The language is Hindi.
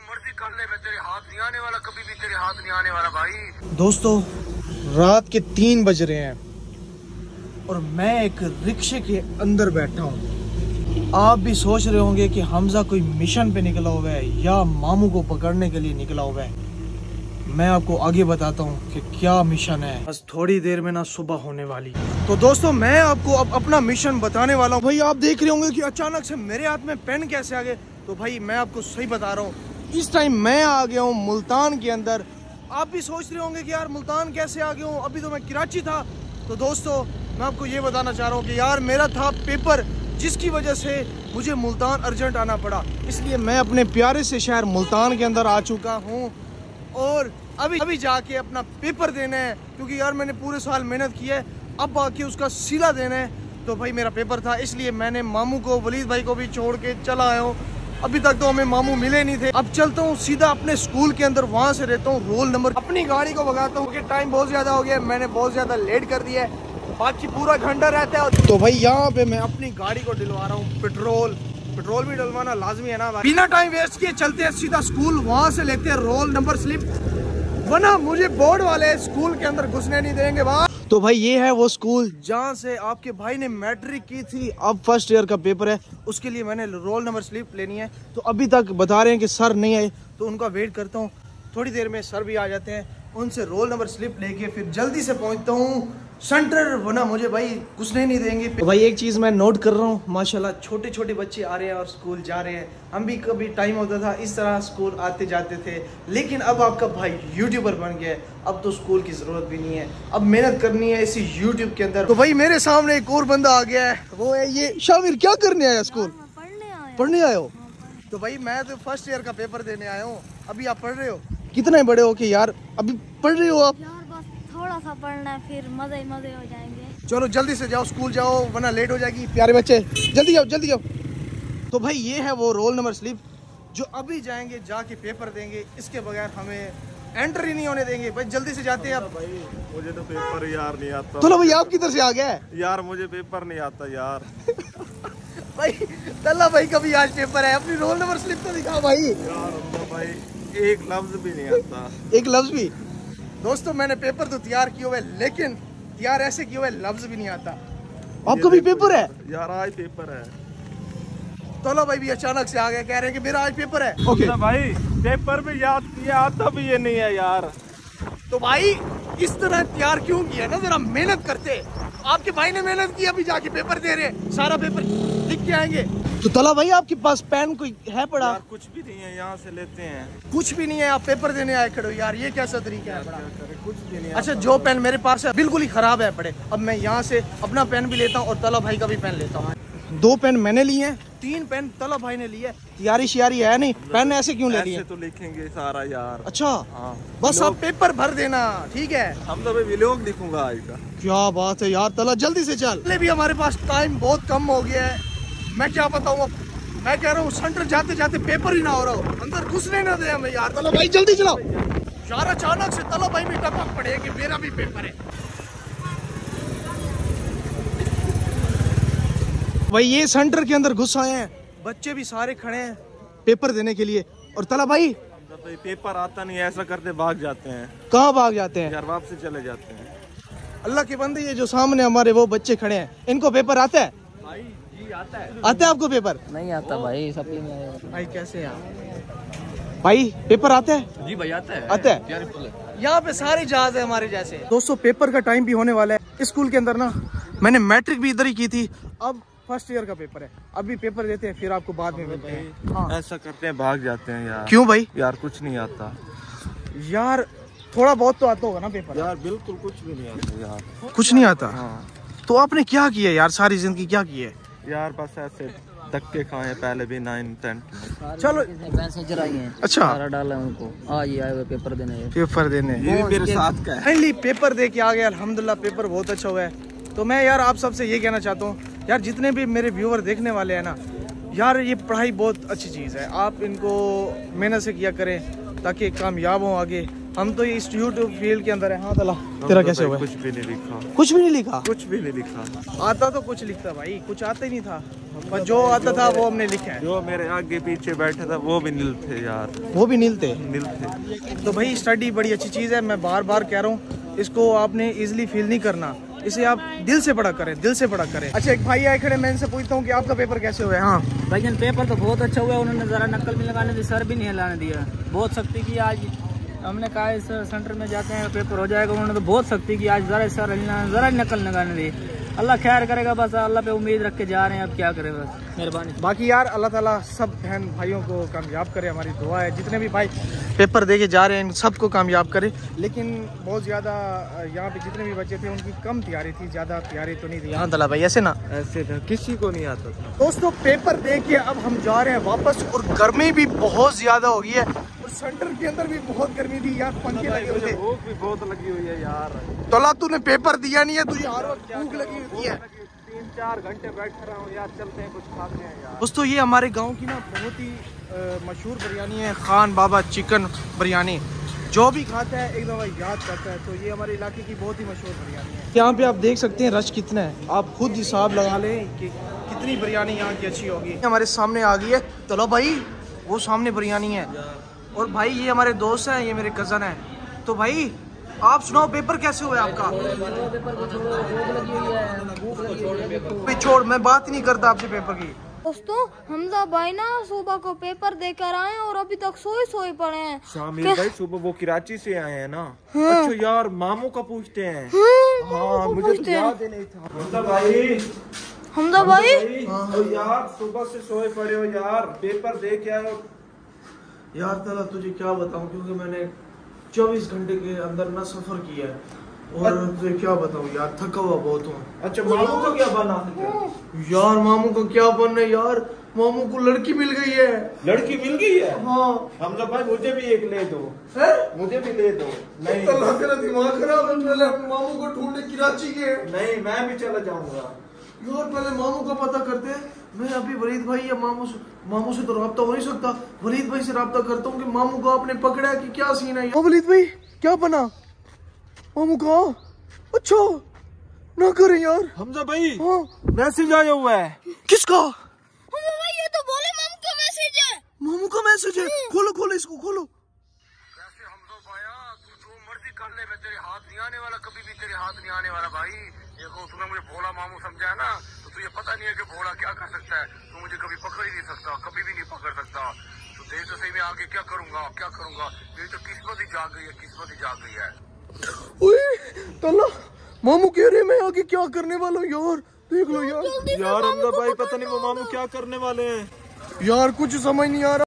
मर्जी कर ले, मैं तेरे हाथ नहीं आने वाला, कभी भी तेरे हाथ नहीं आने वाला भाई। दोस्तों रात के 3 बज रहे हैं और मैं एक रिक्शे के अंदर बैठा हूँ। आप भी सोच रहे होंगे कि हमजा कोई मिशन पे निकला हुआ है या मामू को पकड़ने के लिए निकला हुआ है। मैं आपको आगे बताता हूँ कि क्या मिशन है। बस थोड़ी देर में ना सुबह होने वाली। तो दोस्तों मैं आपको अब अपना मिशन बताने वाला हूँ। भाई आप देख रहे होंगे कि अचानक से मेरे हाथ में पेन कैसे आ गए। तो भाई मैं आपको सही बता रहा हूँ, इस टाइम मैं आ गया हूँ मुल्तान के अंदर। आप भी सोच रहे होंगे कि यार मुल्तान कैसे आ गया हूँ, अभी तो मैं कराची था। तो दोस्तों मैं आपको ये बताना चाह रहा हूँ कि यार मेरा था पेपर, जिसकी वजह से मुझे मुल्तान अर्जेंट आना पड़ा। इसलिए मैं अपने प्यारे से शहर मुल्तान के अंदर आ चुका हूँ और अभी जाके अपना पेपर देना है, क्योंकि यार मैंने पूरे साल मेहनत की है, अब आके उसका सिला देना है। तो भाई मेरा पेपर था, इसलिए मैंने मामू को, वलीद भाई को भी छोड़ के चला आया हूँ। अभी तक तो हमें मामू मिले नहीं थे। अब चलता हूँ सीधा अपने स्कूल के अंदर, वहाँ से रहता हूँ रोल नंबर। अपनी गाड़ी को भगाता हूँ कि टाइम बहुत ज़्यादा हो गया, मैंने बहुत ज़्यादा लेट कर दिया है, बाकी पूरा घंटा रहता है। तो भाई यहाँ पे मैं अपनी गाड़ी को डलवा रहा हूँ पेट्रोल भी डलवाना लाजमी है ना। बिना टाइम वेस्ट किए चलते हैं सीधा स्कूल, वहाँ से लेते हैं रोल नंबर स्लिप, वरना मुझे बोर्ड वाले स्कूल के अंदर घुसने नहीं देंगे भाई। तो भाई ये है वो स्कूल जहाँ से आपके भाई ने मैट्रिक की थी। अब फर्स्ट ईयर का पेपर है, उसके लिए मैंने रोल नंबर स्लिप लेनी है। तो अभी तक बता रहे हैं कि सर नहीं आए, तो उनका वेट करता हूँ। थोड़ी देर में सर भी आ जाते हैं, उनसे रोल नंबर स्लिप लेके फिर जल्दी से पहुँचता हूँ सेंटर, वरना मुझे भाई घुसने नहीं देंगे। तो भाई एक चीज़ मैं नोट कर रहा हूँ, माशाल्लाह छोटे छोटे बच्चे आ रहे हैं और स्कूल जा रहे हैं। हम भी कभी टाइम होता था इस तरह स्कूल आते जाते थे, लेकिन अब आपका भाई यूट्यूबर बन गया है, अब तो स्कूल की ज़रूरत भी नहीं है, अब मेहनत करनी है इसी यूट्यूब के अंदर। तो भाई मेरे सामने एक और बंदा आ गया है, वो है ये शामिर। क्या करने आया स्कूल? पढ़ने आए हो? तो भाई मैं तो फर्स्ट ईयर का पेपर देने आया हूँ। अभी आप पढ़ रहे हो? कितने बड़े हो कि यार अभी पढ़ रहे हो आप? थोड़ा सा पढ़ना है, फिर मजे हो जाएंगे। चलो जल्दी से जाओ, स्कूल जाओ वरना लेट हो जाएगी। प्यारे बच्चे जल्दी जाओ जल्दी जाओ। तो भाई ये है वो रोल नंबर स्लिप जो अभी जाएंगे, जाके पेपर देंगे, इसके बगैर हमें एंटर ही नहीं होने देंगे। भाई जल्दी से जाते हैं। अब भाई मुझे तो पेपर यार नहीं आता। चलो भाई आप किधर से आ गए? यार मुझे पेपर नहीं आता यार। भाई तल्ला भाई का भी आज पेपर है, अपनी रोल नंबर स्लिप तो दिखाओ भाई। यार भाई एक लफ्ज भी नहीं आता। एक लफ्ज भी? दोस्तों मैंने पेपर तो तैयार किए हुए, लेकिन तैयार ऐसे किए हुए लफ्ज भी नहीं आता। आपका भी पेपर है? यार आज पेपर है। तोला भाई भी अचानक से आ गए, कह रहे हैं कि मेरा आज पेपर है। ओके भाई पेपर भी याद किया, आता भी ये नहीं है यार। तो भाई इस तरह तैयार क्यों किया ना, जरा मेहनत करते। आपके भाई ने मेहनत की, अभी जाके पेपर दे रहे, सारा पेपर लिख के आएंगे। तो तला भाई आपके पास पेन कोई है पड़ा? यार कुछ भी नहीं है, यहाँ से लेते हैं। कुछ भी नहीं है, आप पेपर देने आए खड़े हो यार, ये कैसा तरीका है? कुछ भी नहीं। अच्छा जो पेन मेरे पास है बिल्कुल ही खराब है पड़े। अब मैं यहाँ से अपना पेन भी लेता हूँ और तला भाई का भी पेन लेता हूँ। 2 पेन मैंने लिए हैं, 3 पेन तला भाई ने लिए। तैयारी शियारी है नहीं, पेन ऐसे क्यों ले लिए? तो लिखेंगे सारा यार। अच्छा हाँ। बस आप पेपर भर देना, ठीक है? हम तो व्लॉग लिखूंगा आज का। क्या बात है यार, तला जल्दी से चल। भी हमारे पास टाइम बहुत कम हो गया है, मैं क्या बताऊँ। मैं कह रहा हूँ सेंटर जाते जाते पेपर ही ना हो रहा हो, अंदर घुसने ना दे हमें यार। तला भाई जल्दी चलाओ यार। अचानक से तला भाई भी टपक पड़े कि मेरा भी पेपर है। भाई ये सेंटर के अंदर घुस आए हैं, बच्चे भी सारे खड़े हैं पेपर देने के लिए। और तला भाई पेपर आता नहीं, ऐसा करते भाग जाते हैं। कहाँ भाग जाते हैं? यार वापस चले जाते हैं। अल्लाह के बंदे, ये जो सामने हमारे वो बच्चे खड़े हैं, इनको पेपर आता है? भाई जी आता है। आता है आपको पेपर? नहीं आता भाई, सप्ली में आया। भाई कैसे यार? भाई पेपर आता है? जी भाई आता है। आता है? यहाँ पे सारे जहाज है हमारे जैसे। दोस्तों पेपर का टाइम भी होने वाला है। स्कूल के अंदर ना मैंने मैट्रिक भी इधर ही की थी, अब फर्स्ट ईयर का पेपर है, अभी पेपर देते हैं फिर आपको बाद में मिलते हैं। हाँ। ऐसा करते हैं भाग जाते हैं यार। क्यों भाई? यार कुछ नहीं आता यार, थोड़ा बहुत तो आता होगा ना पेपर? यार बिल्कुल कुछ भी नहीं आता यार। कुछ नहीं आता? हाँ। तो आपने क्या किया यार, सारी जिंदगी क्या की है? यार बस ऐसे धक्के खाए पहले भी 9, 10। चलो पैसेंजर आई हैं। अच्छा सारा डाला है उनको, आज ये आए हुए पेपर देने। पेपर देने ये मेरे साथ का है। फाइनली पेपर दे के आ गया, अल्हम्दुलिल्लाह पेपर बहुत अच्छा हुआ है। तो मैं यार आप सबसे ये कहना चाहता हूँ यार, जितने भी मेरे व्यूअर देखने वाले हैं ना यार, ये पढ़ाई बहुत अच्छी चीज़ है, आप इनको मेहनत से किया करें ताकि कामयाब हों आगे। हम तो इस यूट्यूब फील्ड के अंदर है। हाँ तला तेरा कैसे हुआ? कुछ भी नहीं लिखा, कुछ भी नहीं लिखा? कुछ भी नहीं लिखा। आता तो कुछ लिखता भाई, कुछ आता ही नहीं था, पर जो आता था वो हमने लिखा है। जो मेरे आगे पीछे बैठा था वो भी नील थे यार, वो भी नील थे। नील थे। तो भाई स्टडी बड़ी अच्छी चीज़ है, मैं बार बार कह रहा हूँ, इसको आपने इजीली फील नहीं करना, इसे आप दिल से पढ़ा करें, दिल से पढ़ा करें। अच्छा एक भाई आए खड़े, मैं इनसे पूछता हूँ कि आपका पेपर कैसे हुआ है? हाँ भाईजान पेपर तो बहुत अच्छा हुआ, उन्होंने जरा नकल भी लगाने दी, सर भी नहीं हिलाने दिया, बहुत सख्ती की। आज हमने कहा इस सेंटर में जाते हैं पेपर हो जाएगा, उन्होंने तो बहुत सख्ती की, आज जरा सर हिलाना, जरा नकल लगाने दी। अल्लाह खैर करेगा, बस अल्लाह पे उम्मीद रख के जा रहे हैं, अब क्या करें, बस मेहरबानी। बाकी यार अल्लाह ताला सब बहन भाइयों को कामयाब करे, हमारी दुआ है। जितने भी भाई पेपर दे के जा रहे हैं इन सबको कामयाब करे। लेकिन बहुत ज़्यादा यहाँ पे जितने भी बच्चे थे उनकी कम तैयारी थी, ज़्यादा तैयारी तो नहीं थी। हाँ तला भाई ऐसे ना, ऐसे था, किसी को नहीं आता था। दोस्तों पेपर दे के अब हम जा रहे हैं वापस, और गर्मी भी बहुत ज़्यादा हो गई है, और सेंटर के अंदर भी बहुत गर्मी थी यार, पंखे लगे हुए थे। भूख भी बहुत लगी हुई है यार। तला तूने पेपर दिया नहीं है, तुझे हर वक्त भूख लगी हुई है। 3-4 घंटे बैठ रहा हूँ यार, चलते हैं कुछ खाते हैं यार। दोस्तों ये हमारे गांव की ना बहुत ही मशहूर बिरयानी है, खान बाबा चिकन बिरयानी। जो भी खाता है एक दफ़ा याद करता है, तो ये हमारे इलाके की बहुत ही मशहूर बिरयानी है। यहाँ पे आप देख सकते हैं रश कितना है, आप खुद हिसाब लगा लें कि कितनी बिरयानी यहाँ की अच्छी होगी। हमारे सामने आ गई है, चलो भाई वो सामने बिरयानी है। और भाई ये हमारे दोस्त हैं, ये मेरे कज़न हैं। तो भाई आप सुनाओ पेपर कैसे हुआ आपका? छोड़, मैं बात ही नहीं करता आपसे पेपर की। दोस्तों हमजा भाई ना सुबह को पेपर देकर आए और अभी तक सोए पड़े हैं। शामिल भाई सुबह वो कराची से आए हैं ना। अच्छा यार मामू का पूछते हैं। हाँ मुझे तो याद ही नहीं था। हमजा भाई यार सुबह से सोए पड़े हो यार, पेपर दे के आए हो यार। तला तुझे क्या बताऊं, क्योंकि मैंने 24 घंटे के अंदर ना सफर किया है, और तुझे क्या बताऊं यार, थका हुआ बहुत हूँ। अच्छा मामू का क्या बना यार? मामू का क्या बनना है यार, मामू को लड़की मिल गई है। लड़की मिल गई है? हाँ। हमजा भाई मुझे भी एक ले दो। है? मुझे भी ले दो। नहीं तला तेरा दिमाग खराब है, पहले हम मामू को ढूंढने कराची के। नहीं मैं भी चला जाऊंगा यार, पहले मामू का पता करते हैं। मैं अभी वलीद भाई या मामू से तो राब्ता हो नहीं सकता, वलीद भाई से राब्ता करता हूँ कि मामू को आपने पकड़ा है कि क्या सीन है। वलीद भाई क्या बना मामू का? अच्छा ना करें यार। हमजा भाई हाँ मैसेज आया हुआ है। किसका? ये तो बोले मामू का मैसेज है। मामू का मैसेज है? खोलो इसको खोलो। कैसे हमदो भाया, तू जो मर्जी कर ले, मैं तेरे हाथ नहीं आने वाला, कभी भी तेरे हाथ नहीं आने वाला भाई। देखो तूने मुझे भोला मामू समझा है ना, तो तुझे पता नहीं है कि भोला क्या कर सकता है। तू मुझे कभी पकड़ ही नहीं सकता, कभी भी नहीं पकड़ सकता। तो देख तो सही, मैं आगे क्या करूंगा। मेरी तो किस्मत ही जाग गई है। ओए तला, मामू कह रहे मैं आगे क्या करने वाला हूँ यार, देख लो यार। यार हमजा भाई पता नहीं वो मामू क्या करने वाले हैं यार कुछ समझ नहीं आ रहा।